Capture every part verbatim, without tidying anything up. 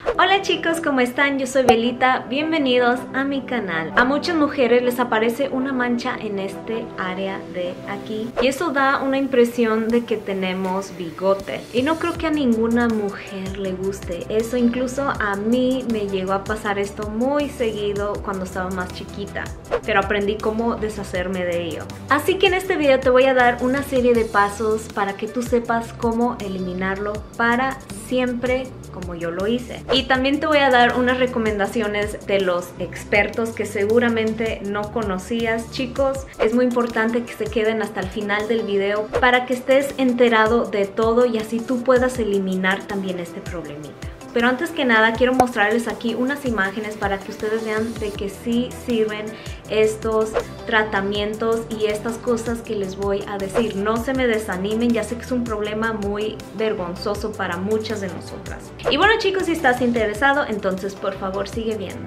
Hola chicos, ¿cómo están? Yo soy Belita, bienvenidos a mi canal. A muchas mujeres les aparece una mancha en este área de aquí y eso da una impresión de que tenemos bigote y no creo que a ninguna mujer le guste eso. Incluso a mí me llegó a pasar esto muy seguido cuando estaba más chiquita, pero aprendí cómo deshacerme de ello. Así que en este video te voy a dar una serie de pasos para que tú sepas cómo eliminarlo para siempre, como yo lo hice. Y también te voy a dar unas recomendaciones de los expertos que seguramente no conocías. Chicos, es muy importante que se queden hasta el final del video para que estés enterado de todo y así tú puedas eliminar también este problemita. Pero antes que nada quiero mostrarles aquí unas imágenes para que ustedes vean de que sí sirven estos tratamientos y estas cosas que les voy a decir. No se me desanimen, ya sé que es un problema muy vergonzoso para muchas de nosotras. Y bueno chicos, si estás interesado, entonces por favor sigue viendo.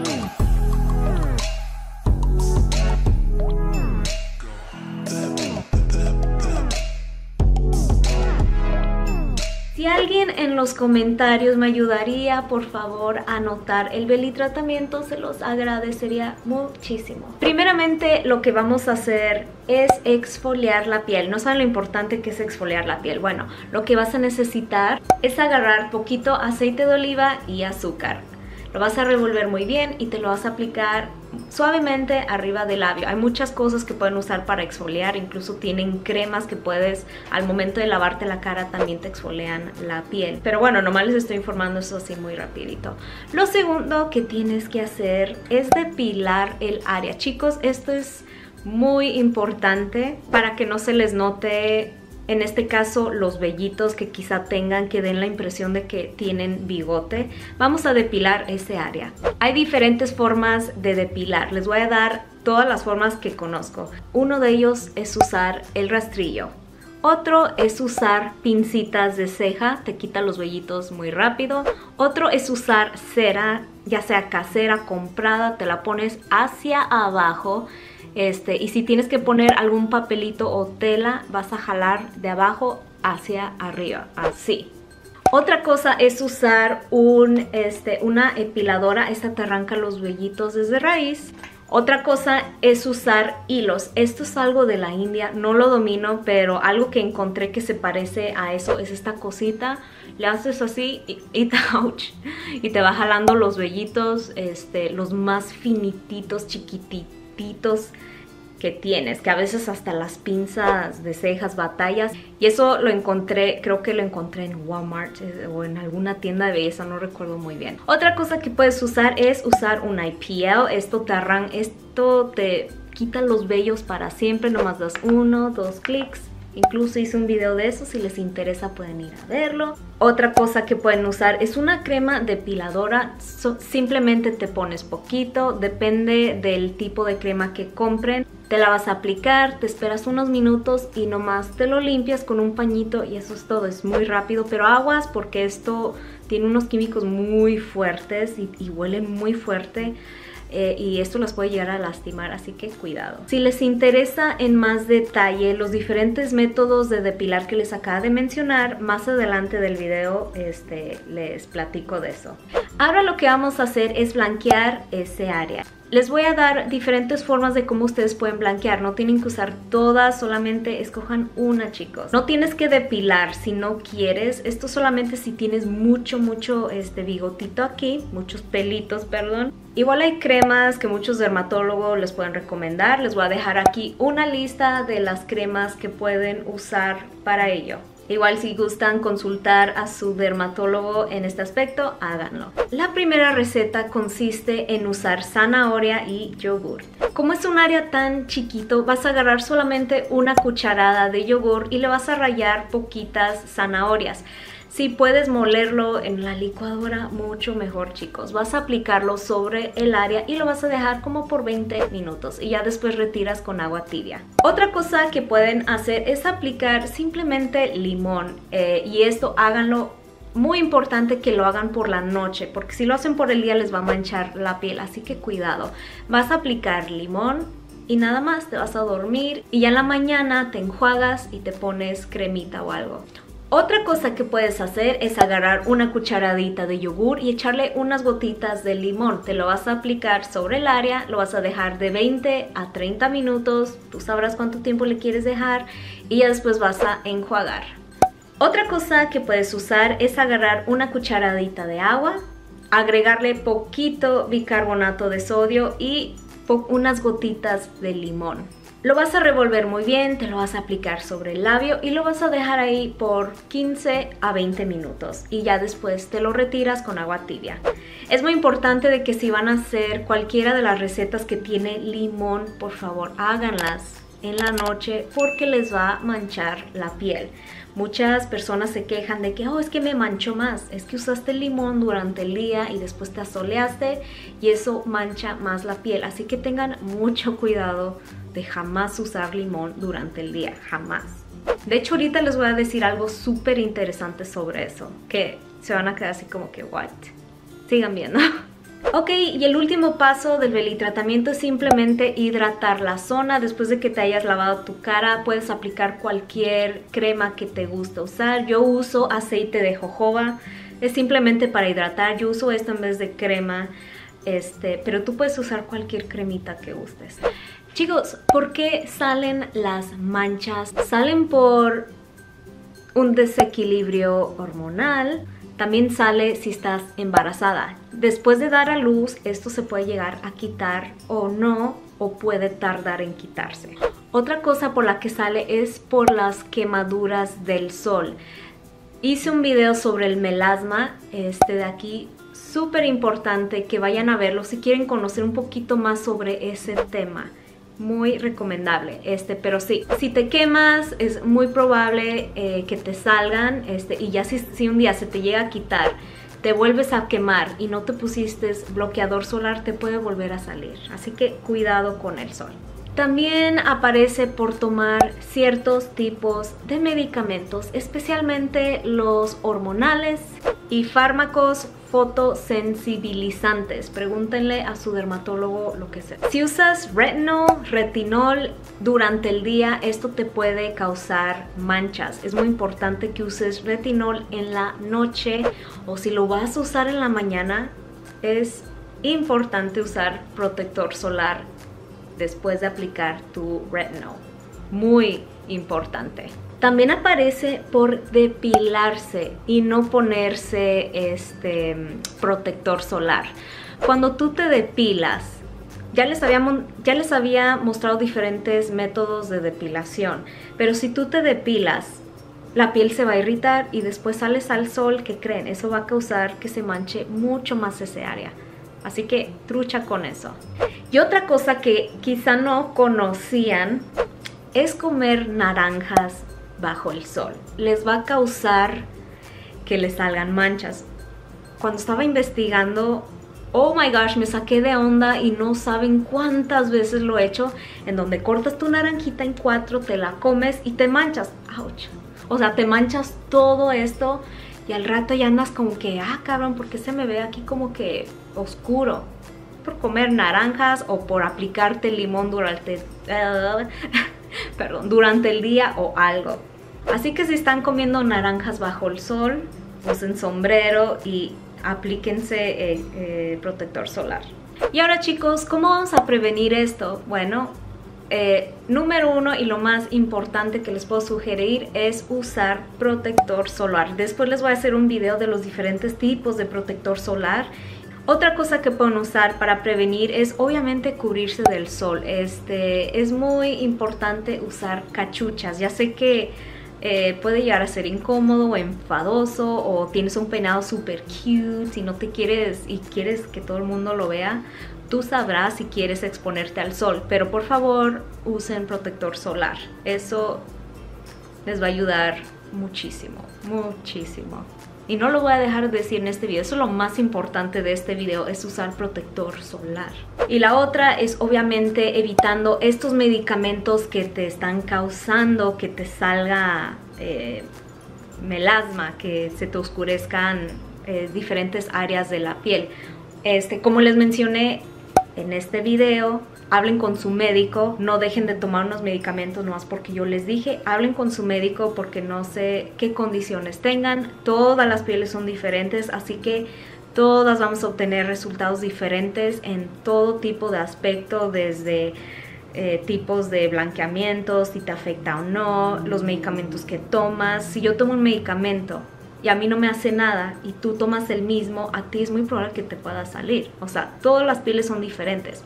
Si alguien en los comentarios me ayudaría, por favor, a anotar el Beli tratamiento, se los agradecería muchísimo. Primeramente, lo que vamos a hacer es exfoliar la piel. No saben lo importante que es exfoliar la piel. Bueno, lo que vas a necesitar es agarrar poquito aceite de oliva y azúcar. Lo vas a revolver muy bien y te lo vas a aplicar suavemente arriba del labio. Hay muchas cosas que pueden usar para exfoliar, incluso tienen cremas que puedes, al momento de lavarte la cara también te exfolian la piel. Pero bueno, nomás les estoy informando eso así muy rapidito. Lo segundo que tienes que hacer es depilar el área. Chicos, esto es muy importante para que no se les note, en este caso, los vellitos que quizá tengan, que den la impresión de que tienen bigote. Vamos a depilar ese área. Hay diferentes formas de depilar. Les voy a dar todas las formas que conozco. Uno de ellos es usar el rastrillo. Otro es usar pincitas de ceja, te quita los vellitos muy rápido. Otro es usar cera, ya sea casera, comprada, te la pones hacia abajo. Este, y si tienes que poner algún papelito o tela, vas a jalar de abajo hacia arriba, así. Otra cosa es usar un, este, una epiladora, esta te arranca los vellitos desde raíz. Otra cosa es usar hilos. Esto es algo de la India, no lo domino, pero algo que encontré que se parece a eso es esta cosita. Le haces así y, y, ouch, y te va jalando los vellitos, este, los más finititos, chiquititos que tienes, que a veces hasta las pinzas de cejas batallas. Y eso lo encontré, creo que lo encontré en Walmart o en alguna tienda de belleza, no recuerdo muy bien. Otra cosa que puedes usar es usar un I P L. Esto te arran, esto te quita los vellos para siempre, nomás das uno, dos clics. Incluso hice un video de eso, si les interesa pueden ir a verlo. Otra cosa que pueden usar es una crema depiladora. So, simplemente te pones poquito, depende del tipo de crema que compren. Te la vas a aplicar, te esperas unos minutos y nomás te lo limpias con un pañito y eso es todo. Es muy rápido, pero aguas porque esto tiene unos químicos muy fuertes y, y huelen muy fuerte. Eh, y esto los puede llegar a lastimar, así que cuidado. Si les interesa en más detalle los diferentes métodos de depilar que les acabo de mencionar, más adelante del video este, les platico de eso. Ahora lo que vamos a hacer es blanquear ese área. Les voy a dar diferentes formas de cómo ustedes pueden blanquear. No tienen que usar todas, solamente escojan una, chicos. No tienes que depilar si no quieres. Esto solamente si tienes mucho, mucho este bigotito aquí, muchos pelitos, perdón. Igual hay cremas que muchos dermatólogos les pueden recomendar. Les voy a dejar aquí una lista de las cremas que pueden usar para ello. Igual si gustan consultar a su dermatólogo en este aspecto, háganlo. La primera receta consiste en usar zanahoria y yogur. Como es un área tan chiquito, vas a agarrar solamente una cucharada de yogur y le vas a rallar poquitas zanahorias. Si puedes molerlo en la licuadora, mucho mejor, chicos. Vas a aplicarlo sobre el área y lo vas a dejar como por veinte minutos y ya después retiras con agua tibia. Otra cosa que pueden hacer es aplicar simplemente limón eh, y esto háganlo. Muy importante que lo hagan por la noche, porque si lo hacen por el día les va a manchar la piel, así que cuidado. Vas a aplicar limón y nada más, te vas a dormir y ya en la mañana te enjuagas y te pones cremita o algo. Otra cosa que puedes hacer es agarrar una cucharadita de yogur y echarle unas gotitas de limón. Te lo vas a aplicar sobre el área, lo vas a dejar de veinte a treinta minutos, tú sabrás cuánto tiempo le quieres dejar y ya después vas a enjuagar. Otra cosa que puedes usar es agarrar una cucharadita de agua, agregarle poquito bicarbonato de sodio y unas gotitas de limón. Lo vas a revolver muy bien, te lo vas a aplicar sobre el labio y lo vas a dejar ahí por quince a veinte minutos y ya después te lo retiras con agua tibia. Es muy importante de que si van a hacer cualquiera de las recetas que tiene limón, por favor háganlas en la noche porque les va a manchar la piel. Muchas personas se quejan de que, oh, es que me manchó más. Es que usaste limón durante el día y después te asoleaste y eso mancha más la piel. Así que tengan mucho cuidado de jamás usar limón durante el día, jamás. De hecho, ahorita les voy a decir algo súper interesante sobre eso, que se van a quedar así como que, what? Sigan viendo. Ok, y el último paso del belitratamiento es simplemente hidratar la zona. Después de que te hayas lavado tu cara, puedes aplicar cualquier crema que te guste usar. Yo uso aceite de jojoba, es simplemente para hidratar. Yo uso esto en vez de crema, este, pero tú puedes usar cualquier cremita que gustes. Chicos, ¿por qué salen las manchas? Salen por un desequilibrio hormonal. También sale si estás embarazada. Después de dar a luz, esto se puede llegar a quitar o no, o puede tardar en quitarse. Otra cosa por la que sale es por las quemaduras del sol. Hice un video sobre el melasma, este de aquí, súper importante que vayan a verlo si quieren conocer un poquito más sobre ese tema. Muy recomendable, este, pero sí, si te quemas es muy probable eh, que te salgan, este, y ya si, si un día se te llega a quitar, te vuelves a quemar y no te pusiste bloqueador solar, te puede volver a salir, así que cuidado con el sol. También aparece por tomar ciertos tipos de medicamentos, especialmente los hormonales y fármacos fotosensibilizantes. Pregúntenle a su dermatólogo lo que sea. Si usas retinol, retinol durante el día, esto te puede causar manchas. Es muy importante que uses retinol en la noche, o si lo vas a usar en la mañana, es importante usar protector solar después de aplicar tu retinol. Muy importante. También aparece por depilarse y no ponerse este protector solar. Cuando tú te depilas, ya les, había, ya les había mostrado diferentes métodos de depilación, pero si tú te depilas, la piel se va a irritar y después sales al sol, ¿qué creen? Eso va a causar que se manche mucho más ese área. Así que trucha con eso. Y otra cosa que quizá no conocían es comer naranjas bajo el sol. Les va a causar que les salgan manchas. Cuando estaba investigando, oh my gosh, me saqué de onda y no saben cuántas veces lo he hecho, en donde cortas tu naranjita en cuatro, te la comes y te manchas. Ouch. O sea, te manchas todo esto y al rato ya andas como que, ah, cabrón, ¿por qué se me ve aquí como que oscuro? Por comer naranjas o por aplicarte limón durante, uh, perdón, durante el día o algo. Así que si están comiendo naranjas bajo el sol, usen sombrero y aplíquense eh, eh, protector solar. Y ahora, chicos, ¿cómo vamos a prevenir esto? Bueno, eh, número uno y lo más importante que les puedo sugerir es usar protector solar. Después les voy a hacer un video de los diferentes tipos de protector solar. Otra cosa que pueden usar para prevenir es obviamente cubrirse del sol. Este, es muy importante usar cachuchas. Ya sé que eh, puede llegar a ser incómodo o enfadoso, o tienes un peinado súper cute y no te quieres y quieres que todo el mundo lo vea. Tú sabrás si quieres exponerte al sol, pero por favor usen protector solar. Eso les va a ayudar muchísimo, muchísimo. Y no lo voy a dejar de decir en este video, eso es lo más importante de este video, es usar protector solar. Y la otra es obviamente evitando estos medicamentos que te están causando que te salga eh, melasma, que se te oscurezcan eh, diferentes áreas de la piel. Este, como les mencioné en este video, hablen con su médico, no dejen de tomar unos medicamentos nomás porque yo les dije, hablen con su médico porque no sé qué condiciones tengan, todas las pieles son diferentes, así que todas vamos a obtener resultados diferentes en todo tipo de aspecto, desde eh, tipos de blanqueamiento, si te afecta o no, los medicamentos que tomas. Si yo tomo un medicamento y a mí no me hace nada y tú tomas el mismo, a ti es muy probable que te pueda salir. O sea, todas las pieles son diferentes.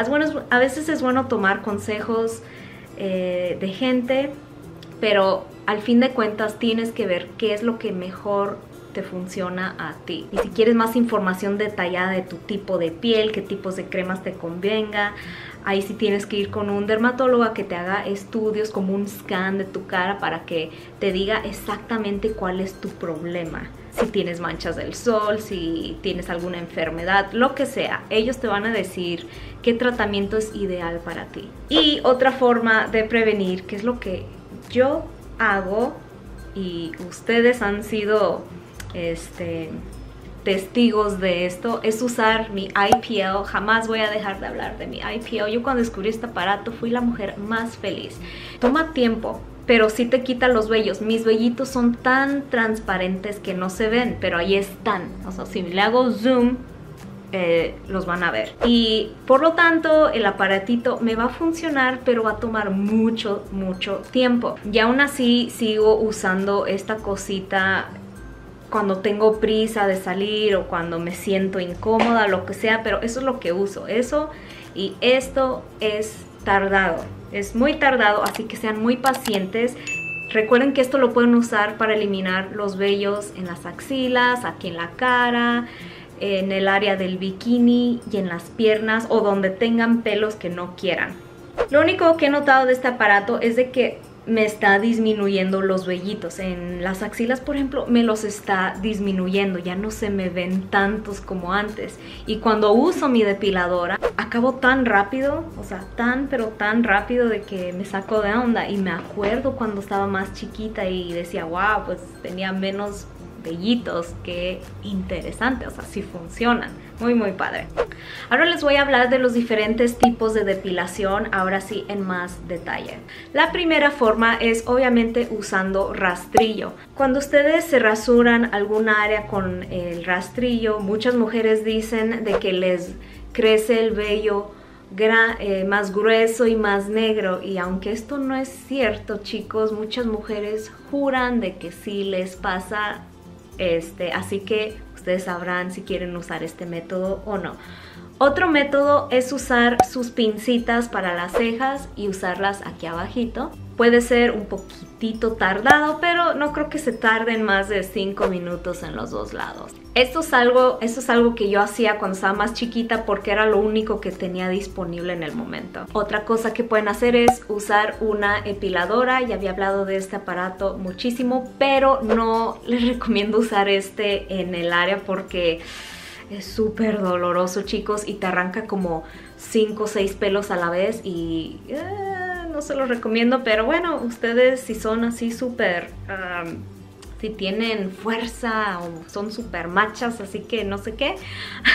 A veces es bueno tomar consejos eh, de gente, pero al fin de cuentas tienes que ver qué es lo que mejor te funciona a ti. Y si quieres más información detallada de tu tipo de piel, qué tipos de cremas te convenga, ahí sí tienes que ir con un dermatólogo a que te haga estudios como un scan de tu cara para que te diga exactamente cuál es tu problema. Si tienes manchas del sol, si tienes alguna enfermedad, lo que sea, ellos te van a decir qué tratamiento es ideal para ti. Y otra forma de prevenir, que es lo que yo hago y ustedes han sido este testigos de esto, es usar mi I P L. Jamás voy a dejar de hablar de mi I P L. Yo cuando descubrí este aparato fui la mujer más feliz. Toma tiempo, pero sí te quita los vellos. Mis vellitos son tan transparentes que no se ven, pero ahí están. O sea, si le hago zoom, eh, los van a ver. Y por lo tanto, el aparatito me va a funcionar, pero va a tomar mucho, mucho tiempo. Y aún así sigo usando esta cosita cuando tengo prisa de salir o cuando me siento incómoda, lo que sea, pero eso es lo que uso, eso y esto es tardado, es muy tardado, así que sean muy pacientes. Recuerden que esto lo pueden usar para eliminar los vellos en las axilas, aquí en la cara, en el área del bikini y en las piernas o donde tengan pelos que no quieran. Lo único que he notado de este aparato es de que me está disminuyendo los vellitos. En las axilas, por ejemplo, me los está disminuyendo, ya no se me ven tantos como antes. Y cuando uso mi depiladora, acabo tan rápido, o sea, tan pero tan rápido de que me saco de onda. Y me acuerdo cuando estaba más chiquita y decía, wow, pues tenía menos vellitos, qué interesante, o sea, sí funcionan, muy muy padre. Ahora les voy a hablar de los diferentes tipos de depilación, ahora sí en más detalle. La primera forma es obviamente usando rastrillo. Cuando ustedes se rasuran alguna área con el rastrillo, muchas mujeres dicen de que les crece el vello Gra eh, más grueso y más negro, y aunque esto no es cierto, chicos, muchas mujeres juran de que sí les pasa. Este, así que ustedes sabrán si quieren usar este método o no. Otro método es usar sus pincitas para las cejas y usarlas aquí abajito. Puede ser un poquitito tardado, pero no creo que se tarden más de cinco minutos en los dos lados. Esto es algo, esto es algo que yo hacía cuando estaba más chiquita porque era lo único que tenía disponible en el momento. Otra cosa que pueden hacer es usar una epiladora. Ya había hablado de este aparato muchísimo, pero no les recomiendo usar este en el área porque es súper doloroso, chicos, y te arranca como cinco o seis pelos a la vez y eh, no se los recomiendo. Pero bueno, ustedes si son así súper... Um, si tienen fuerza o son súper machas, así que no sé qué,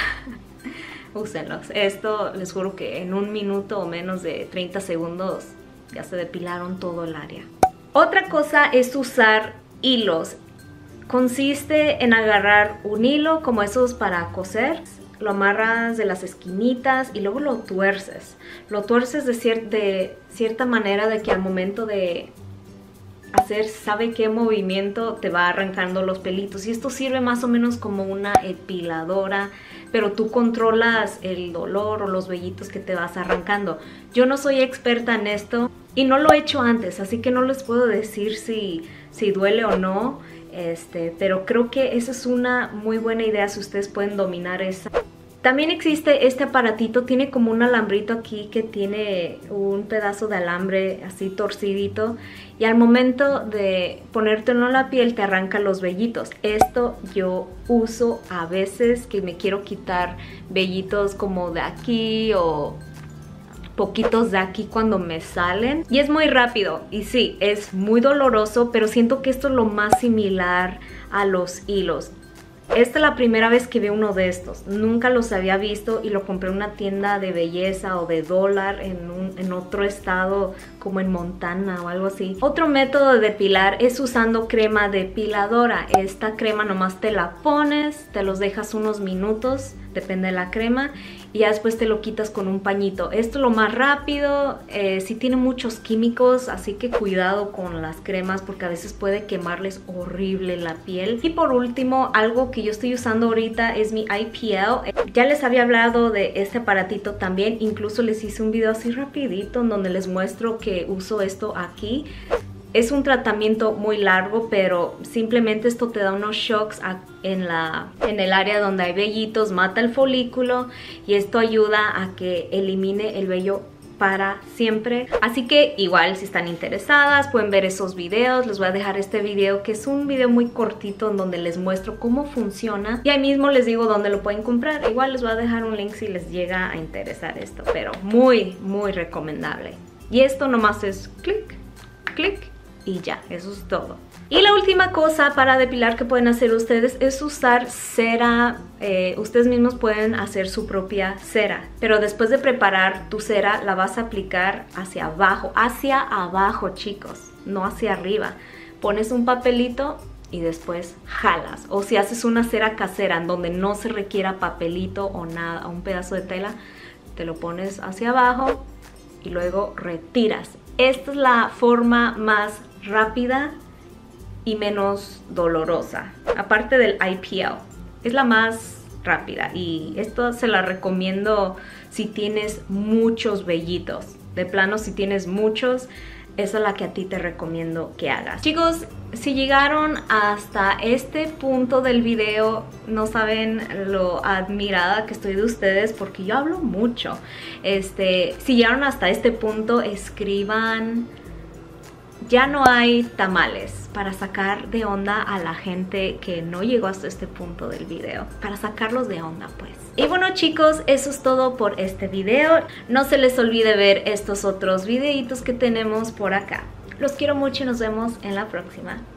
úsenlos. Esto les juro que en un minuto o menos de treinta segundos ya se depilaron todo el área. Otra cosa es usar hilos. Consiste en agarrar un hilo como esos para coser, lo amarras de las esquinitas y luego lo tuerces. Lo tuerces de, cier de cierta manera de que al momento de hacer sabe qué movimiento te va arrancando los pelitos, y esto sirve más o menos como una epiladora, pero tú controlas el dolor o los vellitos que te vas arrancando. Yo no soy experta en esto y no lo he hecho antes, así que no les puedo decir si, si duele o no, este, pero creo que esa es una muy buena idea si ustedes pueden dominar esa. También existe este aparatito, tiene como un alambrito aquí que tiene un pedazo de alambre así torcidito, y al momento de ponértelo en la piel te arranca los vellitos. Esto yo uso a veces que me quiero quitar vellitos como de aquí o poquitos de aquí cuando me salen, y es muy rápido y sí, es muy doloroso, pero siento que esto es lo más similar a los hilos. Esta es la primera vez que veo uno de estos. Nunca los había visto y lo compré en una tienda de belleza o de dólar en, un, en otro estado como en Montana o algo así. Otro método de depilar es usando crema depiladora. Esta crema nomás te la pones, te los dejas unos minutos, depende de la crema, y ya después te lo quitas con un pañito. Esto es lo más rápido, eh, sí tiene muchos químicos, así que cuidado con las cremas porque a veces puede quemarles horrible la piel. Y por último, algo que yo estoy usando ahorita es mi I P L. Ya les había hablado de este aparatito también, incluso les hice un video así rapidito en donde les muestro que uso esto aquí. Es un tratamiento muy largo, pero simplemente esto te da unos shocks en, la, en el área donde hay vellitos, mata el folículo y esto ayuda a que elimine el vello para siempre. Así que igual si están interesadas pueden ver esos videos. Les voy a dejar este video que es un video muy cortito en donde les muestro cómo funciona y ahí mismo les digo dónde lo pueden comprar. Igual les voy a dejar un link si les llega a interesar esto, pero muy muy recomendable. Y esto nomás es clic, clic y ya, eso es todo. Y la última cosa para depilar que pueden hacer ustedes es usar cera. Eh, ustedes mismos pueden hacer su propia cera, pero después de preparar tu cera la vas a aplicar hacia abajo, hacia abajo chicos, no hacia arriba. Pones un papelito y después jalas, o si haces una cera casera en donde no se requiera papelito o nada, un pedazo de tela, te lo pones hacia abajo y luego retiras. Esta es la forma más rápida y menos dolorosa, aparte del I P L, es la más rápida y esto se la recomiendo si tienes muchos vellitos. De plano, si tienes muchos, esa es la que a ti te recomiendo que hagas. Chicos, si llegaron hasta este punto del video, no saben lo admirada que estoy de ustedes porque yo hablo mucho. Este, si llegaron hasta este punto, escriban "ya no hay tamales", para sacar de onda a la gente que no llegó hasta este punto del video, para sacarlos de onda pues. Y bueno chicos, eso es todo por este video. No se les olvide ver estos otros videitos que tenemos por acá. Los quiero mucho y nos vemos en la próxima.